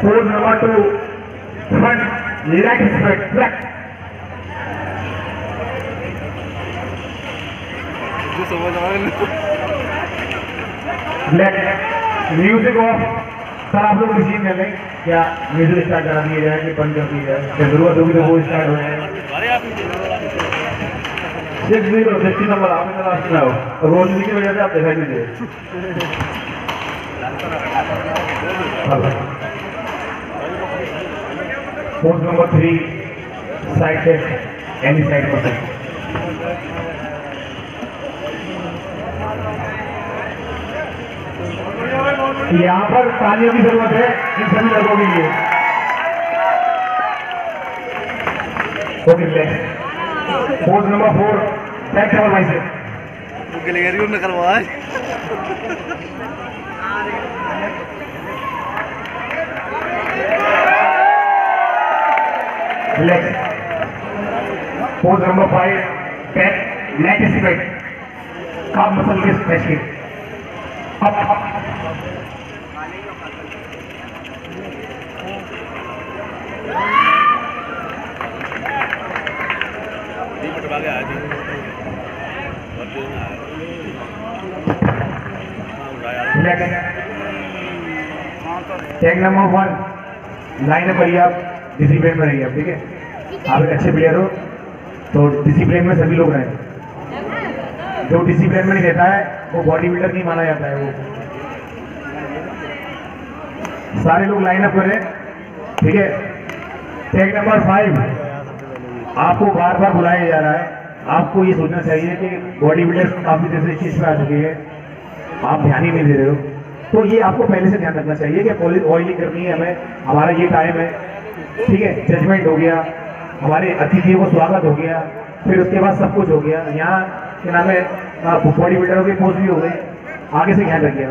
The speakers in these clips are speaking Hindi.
Pose number 2, front leg straight, left. Music off. Sir आप लोग डिसीजन कर लें क्या म्यूजिक स्टार्ट करा दिया जाए कि बंद कर दिया जाए, जरूरत होगी तो वो स्टार्ट हो जाएगा। 60 नंबर आपने लास्ट में हो, रोशनी की वजह से आप दिखाई नहीं दे। Pose number 3, side test, any side पर। यहाँ पर तालियों की जरूरत है इन सभी लोगों के लिए। Okay, pose number 4, back double bicep. Pose number 5, back leg straight, calf muscle के स्ट्रेचिंग। Up tag number 1, line up करिए आप, डिसिप्लिन में रहिए आप, ठीक है। आप एक अच्छे प्लेयर हो तो डिसिप्लिन में सभी लोग रहें। जो डिसिप्लिन में नहीं रहता है वो बॉडी बिल्डर नहीं माना जाता है। वो सारे लोग लाइन अप करें, ठीक है। टैग नंबर 5, आपको बार बार बुलाया जा रहा है। आपको ये सोचना चाहिए कि बॉडी बिल्डर काफी देर से इस चीज पे आ चुके हैं, आप ध्यान ही नहीं दे रहे हो। तो ये आपको पहले से ध्यान रखना चाहिए कि ऑयलिंग करनी है हमें, हमारा ये टाइम है, ठीक है। जजमेंट हो गया, हमारे अतिथियों को स्वागत हो गया, फिर उसके बाद सब कुछ हो गया। यहाँ क्या नाम है, बॉडी बिल्डरों के पोज भी हो गए, आगे से ध्यान रखिए।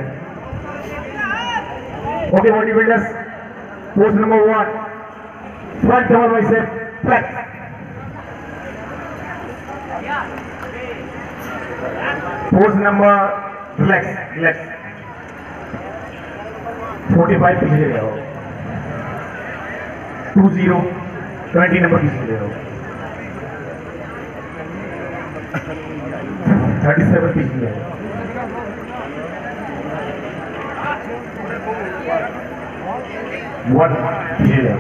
Okay body builders, pose number 1, front double bicep flex. Pose number relax 45 पीछे ले जाओ, 20 नंबर पीछे ले जाओ, 37 पीछे ले जाओ, 1 पीछे ले जाओ,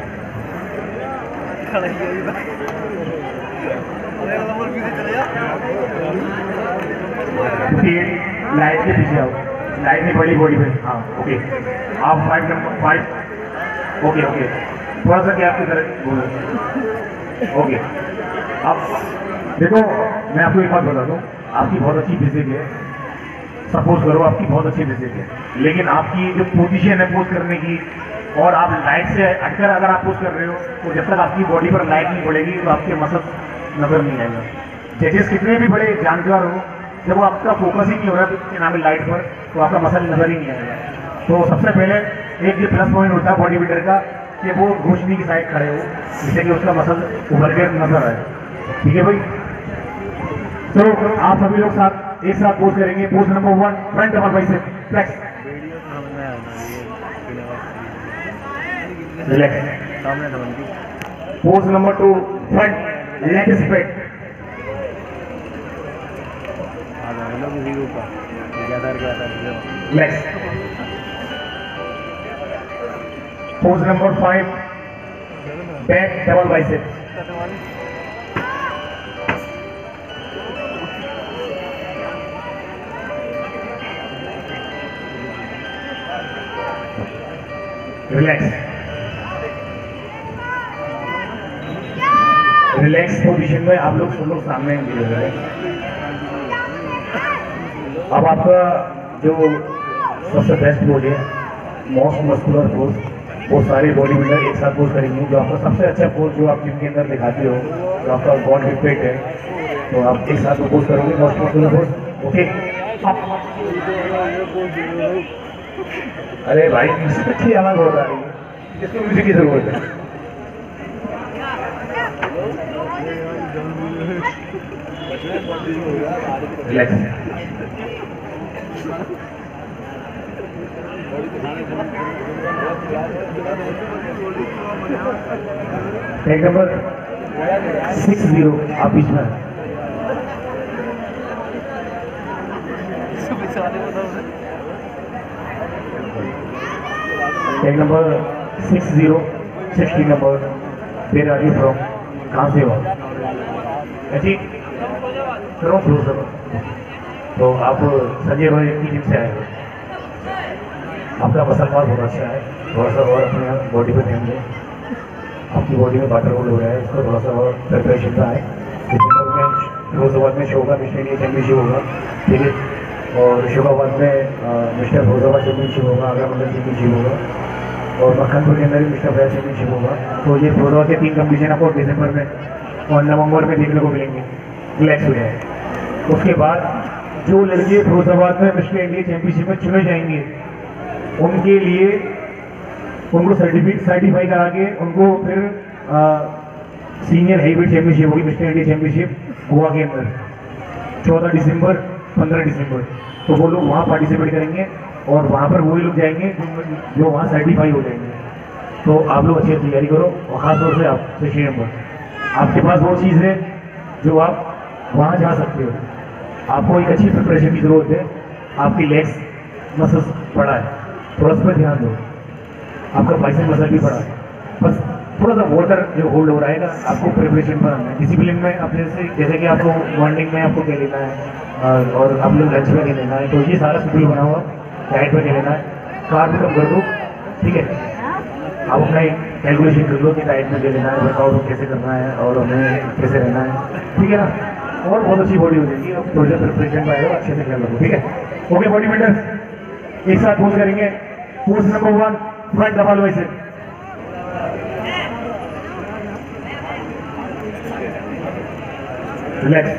लाइट के पीछे आओ, लाइट नहीं पड़ी बॉडी पे। हाँ ओके, आप 5 नंबर 5, ओके थोड़ा सा क्या आपकी तरह बोलो। ओके, आप देखो मैं आपको एक बात बता दूँ, आपकी बहुत अच्छी फिजिक है, सपोज करो आपकी बहुत अच्छी फिजिक है, लेकिन आपकी जो पोजीशन है पोज करने की, और आप लाइट से हटकर अगर आप पोज कर रहे हो तो जब तक आपकी बॉडी पर लाइट नहीं पड़ेगी तो आपके मसल नजर नहीं आएगा। जजेस कितने भी बड़े जानकार हो, जब आपका फोकस ही नहीं हो रहा है नाम लाइट पर, तो आपका मसल नजर ही नहीं आएगा। तो सबसे पहले एक ये प्लस पॉइंट होता है बॉडी बिल्डर का कि वो रोशनी की साइड खड़े हो, जिससे कि उसका मसल उभर के नजर आए, ठीक है भाई। तो आप सभी लोग एक साथ पोज करेंगे। Pose number 1, front double bicep flex, relax. Pose number 2, front leg straight, relax. Pose number 5, back double bicep, relax position में आप लोग सब लोग सामने गिरे हुए हैं। अब आपका जो सबसे बेस्ट पोज है, मोस्ट मस्कुलर पोज, वो सारे बॉडी बिल्डर एक साथ पोज करेंगे। जो आपका सबसे अच्छा पोज जो आप जिम के अंदर दिखाते हो, जो आपका गॉड रिपेट है, तो आप एक साथ पोज करोगे, मोस्ट मस्कुलर पोज। ओके, अरे भाई अच्छी आवाज बहुत आ रही है, इसको म्यूजिक की जरूरत है। रिलैक्स टैग नंबर 60 आप बीच में। Tag number 60 number where are you from, कहाँ से हो? जी करो क्लोज। तो आप संजय भाई की टीम से आए हो, आपका मसलमान बहुत अच्छा है, थोड़ा सा और अपने बॉडी पर ध्यान दें। आपकी बॉडी में वाटर होल हो रहा है, इसको थोड़ा सा और प्रिपरेशन का है। दिसंबर में फिरोजाबाद में शो होगा, मिस्टर इंडिया चैंपियनशिप होगा, ठीक है। और होशंगाबाद में मिस्टर फिरोजाबाद चैंपियनशिप होगा, आगरा मंडल चैंपियनशिप होगा, और मक्खनपुर के अंदर भी मिस्टर फैज चैंपियनशिप होगा। तो ये फिरोजाबाद के 3 कम्पिटिशन आपको दिसंबर में और नवंबर में देखने को मिलेंगे, रिलैक्स हो जाए। उसके बाद जो लड़के फिरोजाबाद में मिस्टर इंडिया चैंपियनशिप में चुने जाएंगे, उनके लिए उनको सर्टिफाई करा के उनको फिर सीनियर हेवीवेट चैंपियनशिप होगी, मिस्टर इंडिया चैंपियनशिप गोवा के अंदर 14 दिसंबर 15 दिसंबर। तो वो लोग वहाँ पार्टिसिपेट करेंगे और वहाँ पर वही लोग जाएंगे जो वहाँ सर्टिफाई हो जाएंगे। तो आप लोग अच्छी तैयारी करो, और ख़ासतौर से आप सेशन नंबर, आपके पास वो चीज़ है जो आप वहाँ जा सकते हो। आपको एक अच्छी प्रिपरेशन की ज़रूरत है, आपकी लेग्स मसल्स पड़ा है, थोड़ा सा ध्यान दो। आपका बाइसेप मसल भी पड़ा है, बस थोड़ा सा वाटर जो होल्ड हो रहा है ना, आपको प्रिपरेशन पर आना है। डिसिप्लिन में अपने से, जैसे कि आपको मॉर्निंग में आपको क्या लेना है और आप लोग लंच में क्या लेना है, तो ये सारा शेड्यूल बना हुआ। डाइट में क्या लेना है, कार्ब कम कर दो, ठीक है। आप अपना एक कैलकुलेशन कर लो कि डाइट में क्या लेना है, वर्कआउट कैसे करना है और हमें कैसे रहना है, ठीक है ना। और बहुत अच्छी बॉडी हो जाएगी, और थोड़ी सा प्रिपरेशन पाएगा, अच्छे से ख्याल रखो, ठीक है। ओके बॉडी बिल्डर्स एक साथ पोज करेंगे। पोज नंबर 1, फ्रंट डबल वैसे, relax.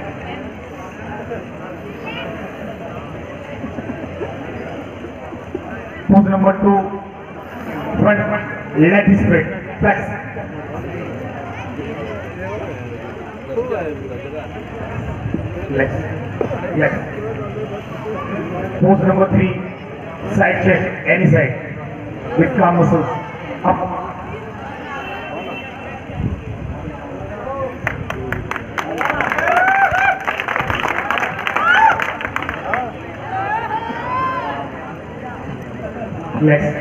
Pose number 2, front leg straight flex, leg. Pose number 3, side chest any side with calm muscles up. Next,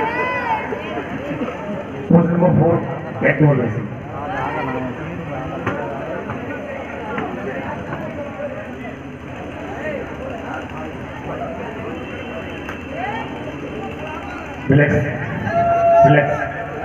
pose number 4, back to raising. Relax, relax.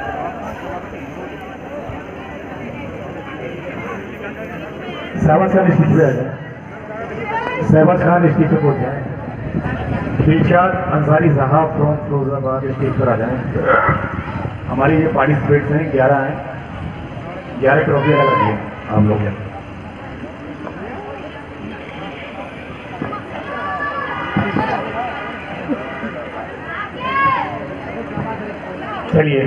Shahwaz Khan stage पे आ जाए, सहवाज खान स्टेज पे पहुंच जाए। दिलशाद अंसारी साहब फ्रॉम फिरोजाबाद स्टेज पर आ जाएं। हमारे ये पार्टिसिपेट्स हैं, 11 हैं, 11 ट्रॉफी अलग है आप लोग हैं। चलिए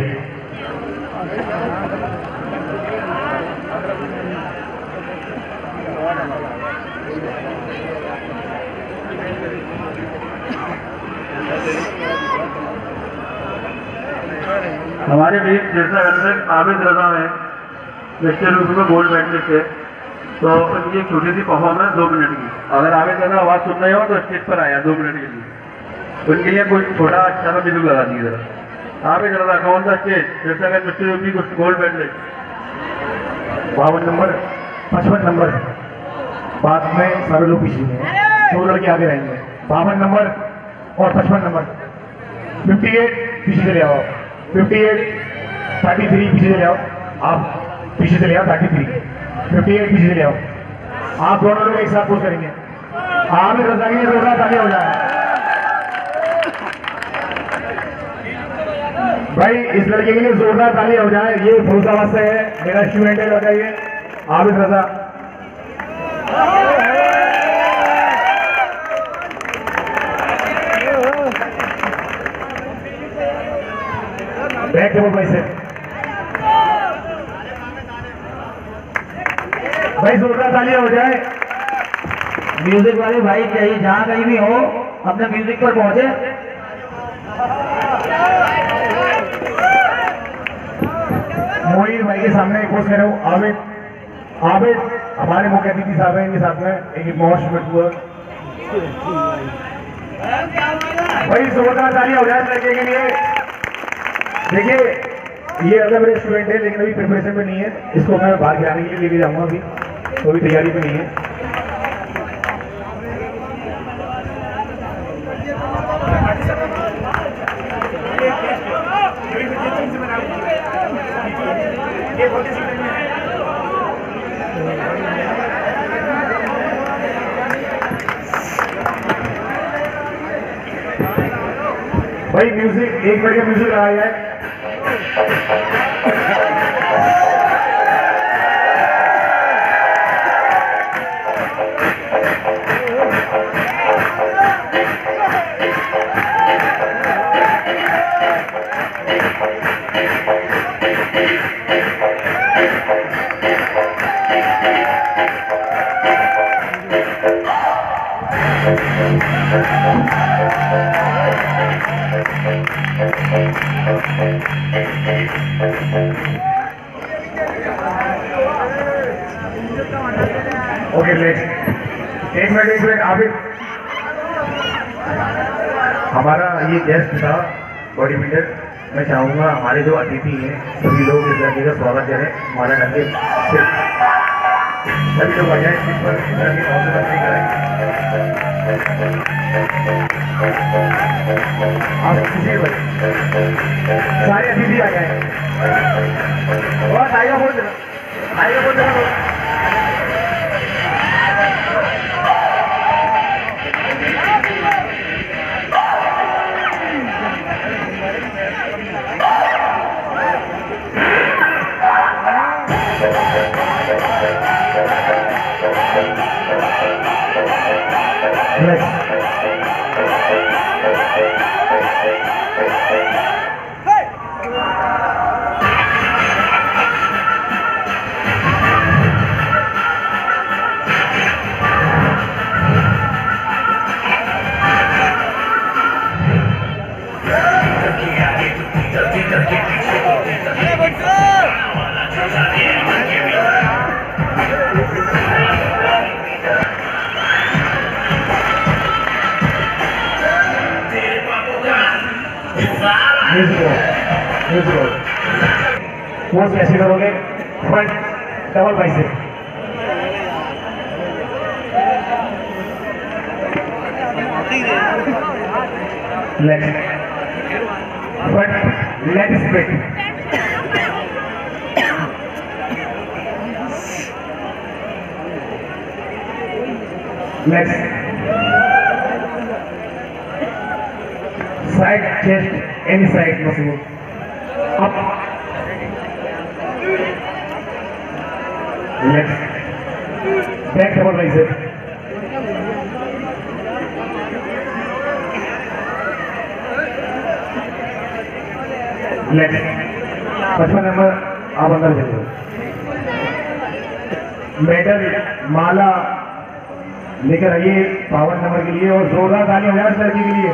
हमारे बीच जैसा आबिद रजा है, मिस्टर रूप में गोल्ड मेडलिस्ट थे, तो उनकी एक छोटी सी परफॉर्मेंस 2 मिनट की। अगर आबिद रजा आवाज़ सुन रहे हो तो स्टेज पर आया 2 मिनट के लिए, उनके लिए कुछ छोटा अच्छा सा म्यूजिक लगा दीजिए जरा। आबिद रजा कौन सा स्टेज, जैसा कि मिस्टर रूपी कुछ गोल्ड मेडलिस्ट 52 नंबर 55 नंबर, बाद में सारे लोग पीछे हैं, 2 लड़के आगे रहेंगे। 52 नंबर और 55 नंबर, 58 पीछे चले आओ, 58 33 पीछे चले आओ, आप पीछे चले आओ 33 58 पीछे चले आओ। आप दोनों लोग एक साथ पोज करेंगे। आमिर रजा की जोरदार ताली हो जाए भाई, इस लड़के के लिए जोरदार ताली हो जाए। ये फिरोजाबाद से है, मेरा स्टूडेंट है, बताइए आमिर रजा। बैक टेबल से भाई जोरदार तालियां हो जाए। म्यूजिक वाले भाई चाहिए, जहां कहीं भी हो अपने म्यूजिक पर पहुंचे। भाई भाई के सामने पोस्ट कर रहा हूँ। आबिद हमारे मुख्य अतिथि साहब हैं, इनके साथ में एक मोस्ट हुआ भाई जोरदार तालियां हो जाए लड़के के लिए। देखिए ये अगर मेरे स्टूडेंट है लेकिन अभी प्रिपरेशन में नहीं है, इसको मैं बाहर खिलाने के लिए लेके जाऊंगा, अभी तो अभी तैयारी में नहीं है। भाई म्यूजिक एक बढ़िया म्यूजिक लगाया जाए। ओके नेक्स्ट एक मिनट आबिद हमारा ये गेस्ट था बॉडी बिल्डर। मैं चाहूंगा हमारे जो अतिथि हैं सभी लोग इस लड़के का स्वागत करें। हमारा लड़के सभी लोग आ जाए, इस पर लड़के हौसला नहीं करें। आप किसी सारे अतिथि आ जाए और टाइगर बोल देना। पोज कैसे करोगे? Front double bicep, leg front leg split, leg side chest any side muscles up, left, back double bicep, left, 55 नंबर आप अंदर चलिए। मेडल माला लेकर आइए 52 नंबर के लिए और जोरदार तालियां हो जाए इस लड़की के लिए।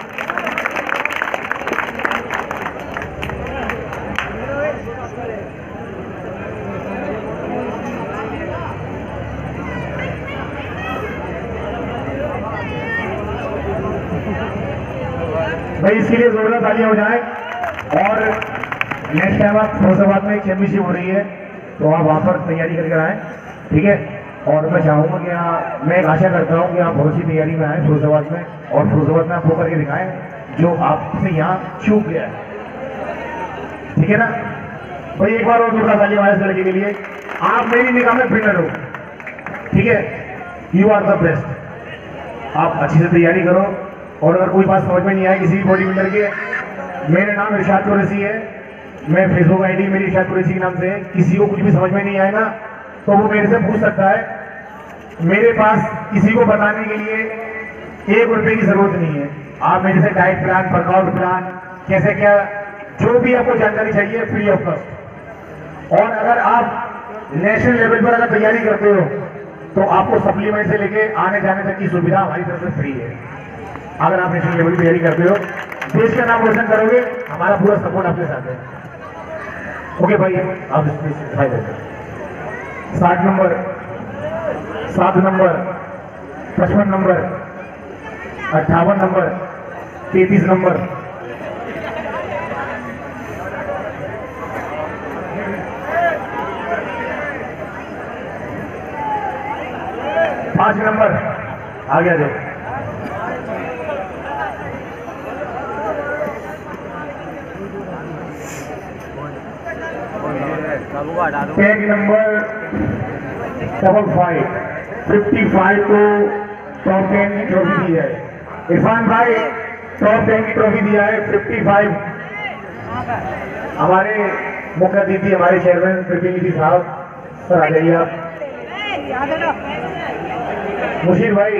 भाई इसके लिए जोरदार तालियां हो जाए। और नेक्स्ट टाइम आप फिरोजाबाद में एक चैंपियनशिप हो रही है तो आप वहाँ पर तैयारी करके आए, ठीक है। और मैं चाहूँगा कि मैं आशा करता हूँ कि आप बहुत सी तैयारी में आए फिरोजाबाद में, और फिरोजाबाद में आप वो करके दिखाएं जो आपसे यहाँ चूक गया है, ठीक है ना। भाई एक बार और जोरदार तालियां हमारे इस लड़के के लिए। आप मेरी निगाह में विनर हो, ठीक है। You are the best. आप अच्छी से तैयारी करो और अगर कोई बात समझ में नहीं आए किसी भी बॉडी बिल्डर के, मेरा नाम इरशाद कुरैशी है, मैं फेसबुक आईडी मेरी इरशाद कुरैशी के नाम से है। किसी को कुछ भी समझ में नहीं आएगा तो वो मेरे से पूछ सकता है। मेरे पास किसी को बताने के लिए 1 रुपये की जरूरत नहीं है। आप मेरे से डाइट प्लान, वर्कआउट प्लान, कैसे क्या जो भी आपको जानकारी चाहिए फ्री ऑफ कॉस्ट। और अगर आप नेशनल लेवल पर अगर तैयारी करते हो तो आपको सप्लीमेंट से लेके आने जाने तक की सुविधा हमारी तरफ से फ्री है। अगर आप नेशनल लेवल की तैयारी करते हो, देश का नाम रोशन करोगे, हमारा पूरा सपोर्ट आपके साथ है। ओके भाई, आप भाई 60 number, 7 number, 55 number, 58 number, 33 number, 5 number, आगे आ जाओ। टैग नंबर 55, 55 को टॉप 10 की ट्रॉफी दी है। इरफान भाई टॉप 10 की ट्रॉफी दिया है 55। हमारे मुख्य अतिथि हमारे चेयरमैन प्रतिनिधि साहब, सर आ जाइए आप। मुशीर भाई,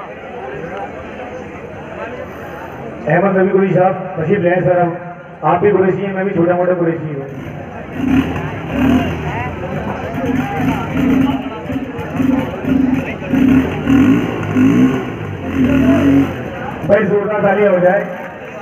अहमद नबी कुरैशी साहब तशरीफ ले सर। हम आप भी कुरैशी हैं, मैं भी छोटा मोटा कुरैशी हूँ। भाई जोरदार तालियां हो जाए।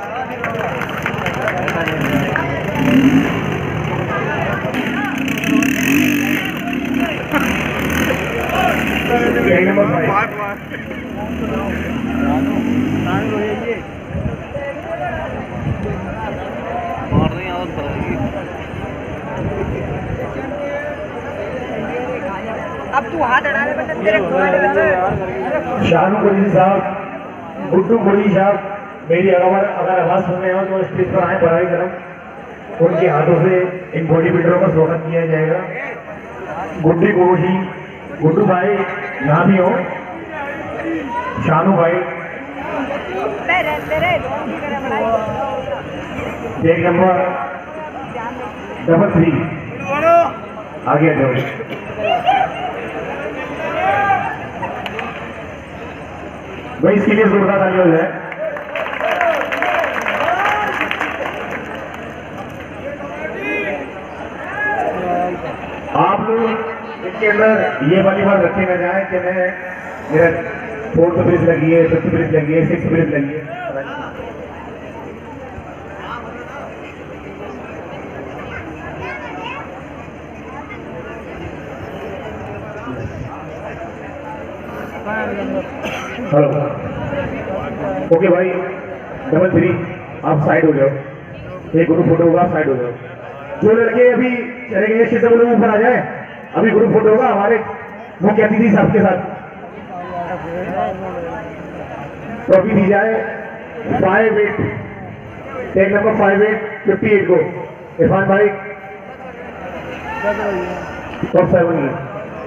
अब तू हाथ अड़ा ले बेटा, तेरे शाहरुख कुरैशी साहब, गुड्डू कुरैशी साहब, मेरी अगर आवाज सुन रहे हो तो स्टेज पर आए बराई तरफ। उनके हाथों से इन बॉडी बिल्डरों का स्वागत किया जाएगा। गुड्डी कुरैशी, गुड्डू भाई यहाँ भी हो, शानू भाई, एक नंबर 3, आगे आ जाओ। भाई इसके लिए जोरदार ताली हो जाए। आप लोग इनके अंदर ये वाली बात रखे न जाए कि मैं मेरा 4th ब्रिज लगी है, 5th ब्रिज लगी है, 6th ब्रिज लगी है। हेलो, ओके भाई 3, आप साइड हो जाओ। एक ग्रुप फोटो होगा, आप साइड हो जाओ। जो लड़के अभी चले गए शीशे बोले ऊपर आ जाए, अभी ग्रुप फोटो होगा हमारे मुख्य अतिथि साहब के साथ। ट्रॉफी दी जाए 58, टैग नंबर 58 को इरफान भाई टॉप 7।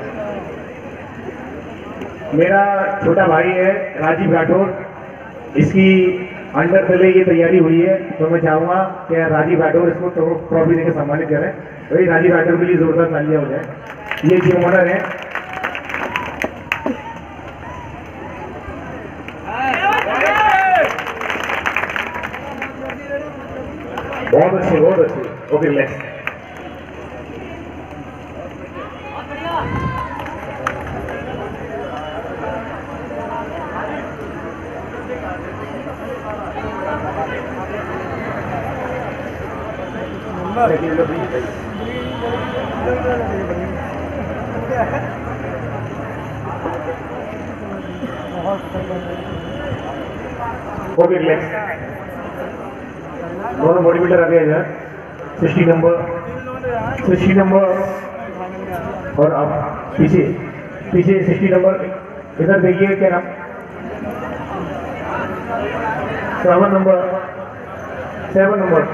मेरा छोटा भाई है राजीव राठौर, इसकी अंडर पहले ये तैयारी हुई है, तो मैं चाहूंगा कि राजीव राठौर इसको ट्रॉफी देकर सम्मानित करें। भाई राजीव राठौर के लिए जोरदार तालियां हो जाए। ये टीम ओनर है। बहुत अच्छे, बहुत अच्छे। Okay next. Okay next. दोनों बॉडी बिल्डर आ गए हैं। 60 नंबर, 60 नंबर, और अब पीछे 60 नंबर इधर देखिए, क्या नाम? 7 नंबर।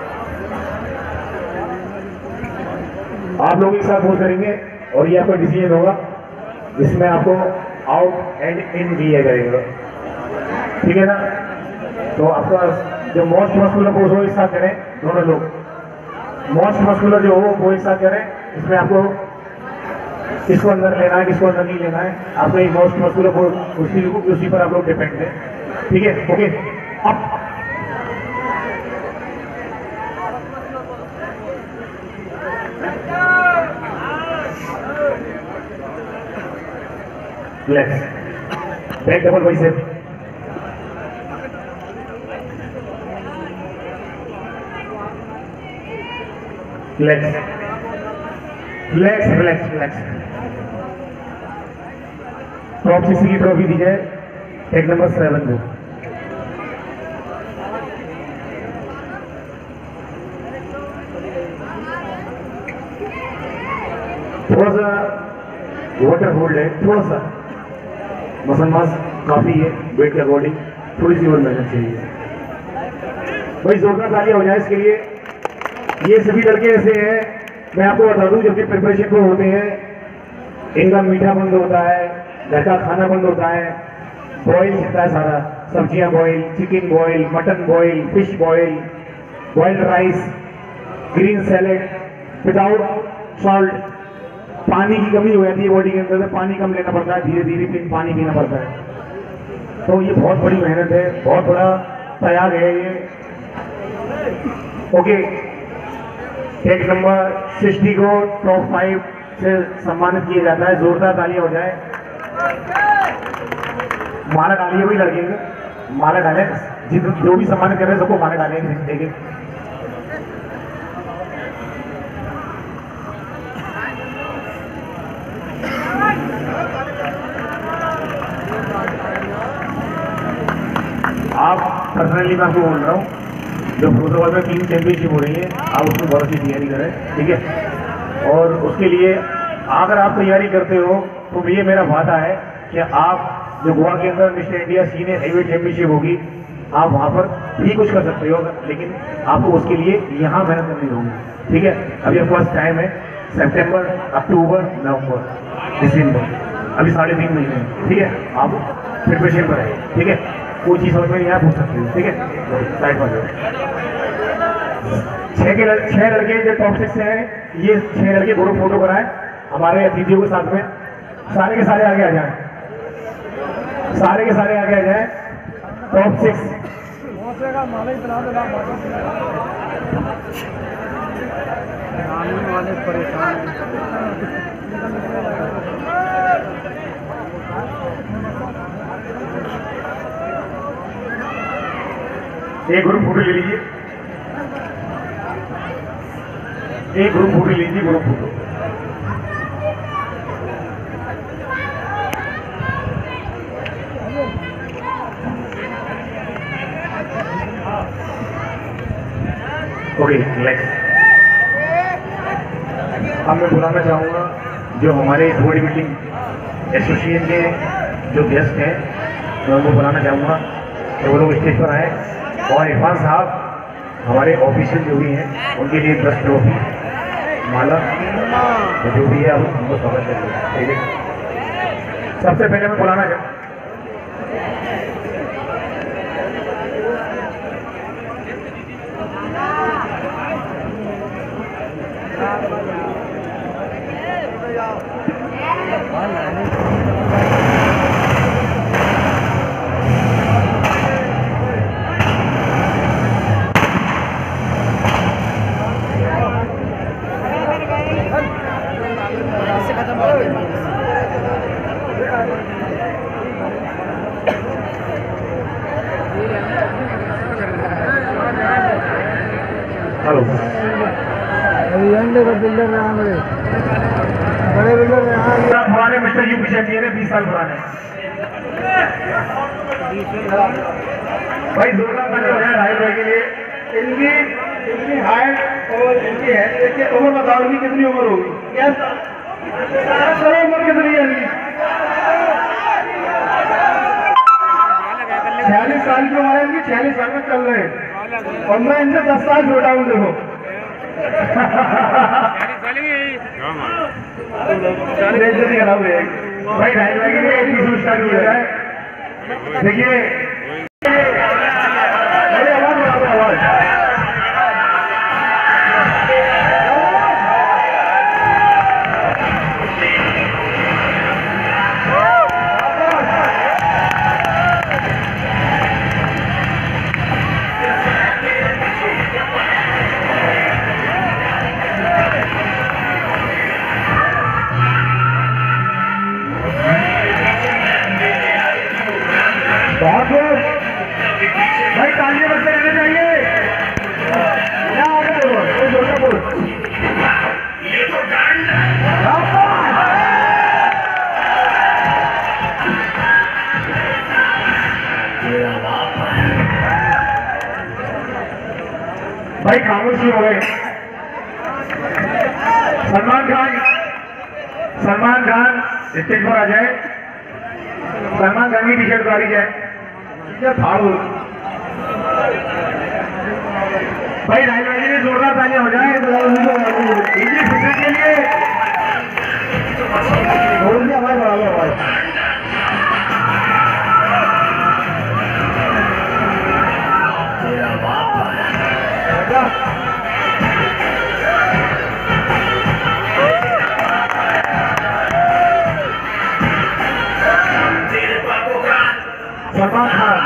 आप लोग एक साथ वोट करेंगे और ये आपका डिसीजन होगा, जिसमें आपको आउट एंड इन दिया जाएगा, ठीक है ना? तो आपका जो मोस्ट मस्कुलर पोज हो, एक साथ करें दोनों लोग। मोस्ट मस्कुलर जो हो वो एक साथ करें। इसमें आपको किसको अंदर लेना है, किसको अंदर नहीं लेना है, आपका एक मोस्ट मस्कुलर पोज उसी पर आप लोग डिपेंड है, ठीक है? ओके, अब left back double bicep, Relax. Relax, relax, relax. Top 6 की ट्रॉफी दी जाए टेक नंबर 7 को। थोड़ा सा वाटर होल्ड है, थोड़ा सा मसल मास काफी है वेट के अकॉर्डिंग, थोड़ी सी और मेहनत चाहिए भाई। जोरदार तालियां हो जाए इसके लिए। ये सभी लड़के ऐसे हैं, मैं आपको बता दूं, जब भी प्रिपरेशन को होते हैं इनका मीठा बंद होता है, घर का खाना बंद होता है, बॉयल होता है सारा, सब्जियां boil, chicken boil, mutton boil, fish boil, boiled rice, green salad without salt. पानी की कमी हो जाती है बॉडी के अंदर, से पानी कम लेना पड़ता है, धीरे धीरे पानी पीना पड़ता है। तो ये बहुत बड़ी मेहनत है, बहुत बड़ा त्याग है ये। ओके, टेक नंबर 60 को टॉप 5 से सम्मानित किया जाता है। जोरदार तालियां हो जाए। माला डालिए भाई लड़के को, माला डालें, जो भी सम्मानित कर रहे हैं सबको माला डालेंगे देखिए। आप पर्सनली मैं आपको बोल रहा हूँ, जो फुटबॉल में टीम चैंपियनशिप हो रही है, आप उसमें बहुत अच्छी तैयारी करें, ठीक है। और उसके लिए अगर आप तैयारी करते हो तो ये मेरा वादा है कि आप जो गोवा के अंदर mister India senior heavyweight championship होगी, आप वहाँ पर भी कुछ कर सकते हो, लेकिन आपको उसके लिए यहाँ मेहनत करनी होगी, ठीक है। अभी आपके पास टाइम है, सितंबर, अक्टूबर, नवंबर, दिसंबर, अभी 3.5 महीने हैं, ठीक है। आप प्रिपरेशन पर है, ठीक है। कोई चीज़ समझ में नहीं आया पूछ सकते हो, ठीक है। साइड पर 6 लड़के जो टॉप 6 से हैं, ये 6 लड़के ग्रुप फोटो कराएं हमारे अतिथियों के साथ में। सारे के सारे आगे आ जाएं, सारे के सारे आगे आ जाएं। टॉप 6 एक ग्रुप फोटो ले लीजिए, एक ग्रुप फोटो लीजिए, ग्रुप फोटो। Okay, next. अब मैं बुलाना चाहूँगा जो हमारे बॉडी बिल्डिंग एसोसिएशन के जो गेस्ट हैं, मैं उनको बुलाना चाहूँगा कि वो लोग स्टेज पर आए, और इरफान साहब हमारे ऑफिशियल जो भी हैं उनके लिए 10 ट्रॉफी, माला, जो भी है आप उनको स्वागत करेंगे, ठीक है। सबसे पहले मैं बुलाना चाहूँ हेलो, बिल्डर रहा बड़े बिल्डर रहा पुराने मिस्टर यूपी चैंपियन है, 20 साल पुराने भाई। जोरदार ताली हो जाए राहिल भाई के लिए। इनकी हाइट और इनकी हेल्थ देखिए। उम्र बताओ इनकी कितनी उम्र होगी? क्या सर उम्र कितनी है इनकी? 46 साल की उम्र है इनकी, 46 साल में चल रहे हैं, और मैं इनसे 10 साल छोटा हूँ। देखो खराब है भाई। राहिल भाई के लिए एक चीज स्टार्ट किया जाए, देखिए बहुत भाई खामोशी हो गए। सलमान खान स्टेज पर आ जाए। सलमान खान की टी शर्ट उतारी जाए। फाड़ू भाई राइल वाली में जोरदार तालियां हो जाए इनकी फिटनेस के लिए। हमारे बराबर सलमान खान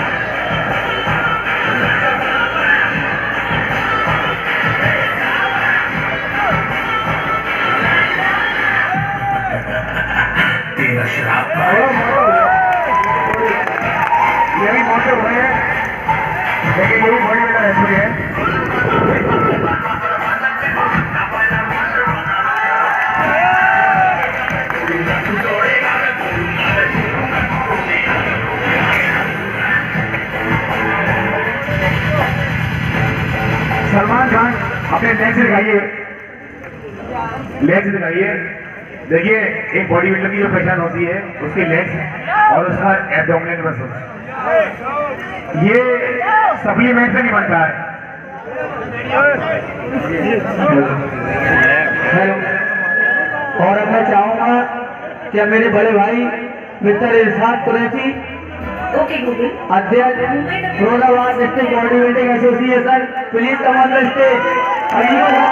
ये भी मौके हुए हैं लेकिन ये भी बड़ी बड़ा रेफरी है। सलमान खान अपने लेग से दिखाइए। देखिए एक बॉडी बिल्डर की जो पहचान होती है उसके लेग्स और उसका एब्डोमिनल मसल्स, ये सप्लीमेंट से नहीं बनता है। हेलो, और अब मैं चाहूंगा कि मेरे बड़े भाई मिस्टर इरशाद कुरैशी, अध्यक्ष Firozabad district body building association, please come on the stage.